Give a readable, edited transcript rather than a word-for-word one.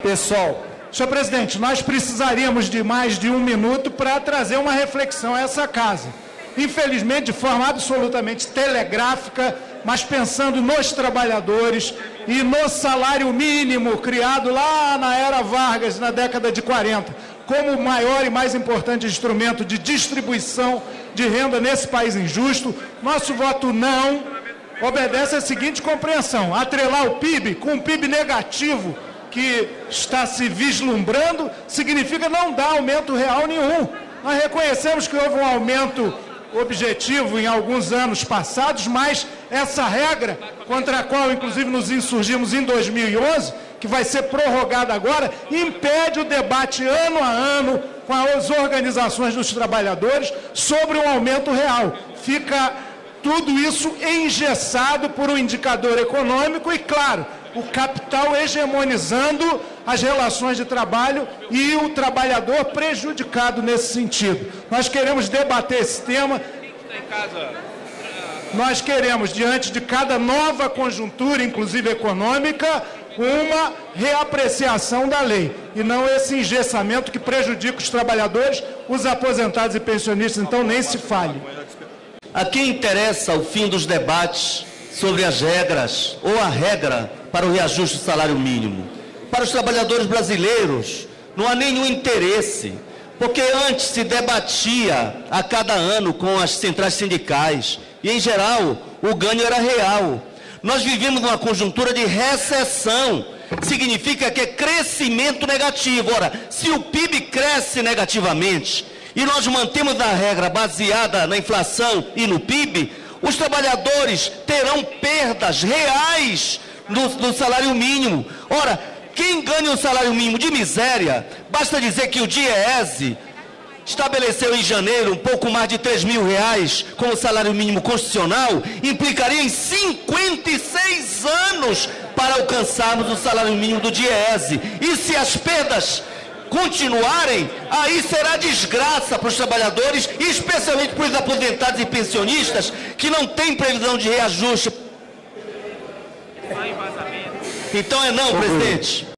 Pessoal, senhor presidente, nós precisaríamos de mais de 1 minuto para trazer uma reflexão a essa casa. Infelizmente, de forma absolutamente telegráfica, mas pensando nos trabalhadores e no salário mínimo criado lá na era Vargas, na década de 40, como o maior e mais importante instrumento de distribuição de renda nesse país injusto, nosso voto não obedece à seguinte compreensão: atrelar o PIB com um PIB negativo que está se vislumbrando significa não dar aumento real nenhum. Nós reconhecemos que houve um aumento objetivo em alguns anos passados, mas essa regra, contra a qual inclusive nos insurgimos em 2011, que vai ser prorrogada agora, impede o debate ano a ano com as organizações dos trabalhadores sobre um aumento real. Fica tudo isso engessado por um indicador econômico e, claro, o capital hegemonizando as relações de trabalho e o trabalhador prejudicado nesse sentido. Nós queremos debater esse tema. Nós queremos, diante de cada nova conjuntura, inclusive econômica, uma reapreciação da lei, e não esse engessamento que prejudica os trabalhadores, os aposentados e pensionistas, então nem se fale. A quem interessa o fim dos debates sobre as regras, ou a regra para o reajuste do salário mínimo? Para os trabalhadores brasileiros, não há nenhum interesse, porque antes se debatia a cada ano com as centrais sindicais, e em geral o ganho era real. Nós vivemos numa conjuntura de recessão, significa que é crescimento negativo. Ora, se o PIB cresce negativamente, e nós mantemos a regra baseada na inflação e no PIB, os trabalhadores terão perdas reais no salário mínimo. Ora, quem ganha um salário mínimo de miséria, basta dizer que o DIEESE estabeleceu em janeiro um pouco mais de R$3.000 como salário mínimo constitucional, implicaria em 56 anos para alcançarmos o salário mínimo do DIEESE. E se as perdas continuarem, aí será desgraça para os trabalhadores, e especialmente para os aposentados e pensionistas, que não têm previsão de reajuste. Então é não, presidente.